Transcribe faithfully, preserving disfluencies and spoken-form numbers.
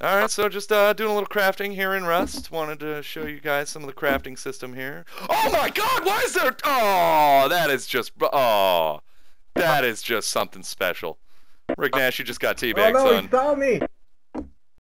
Alright, so just uh, doing a little crafting here in Rust. Wanted to show you guys some of the crafting system here. Oh my god, why is there... Oh, that is just... Oh, that is just something special. Rick Nash, you just got teabagged, Oh no, son. he saw me!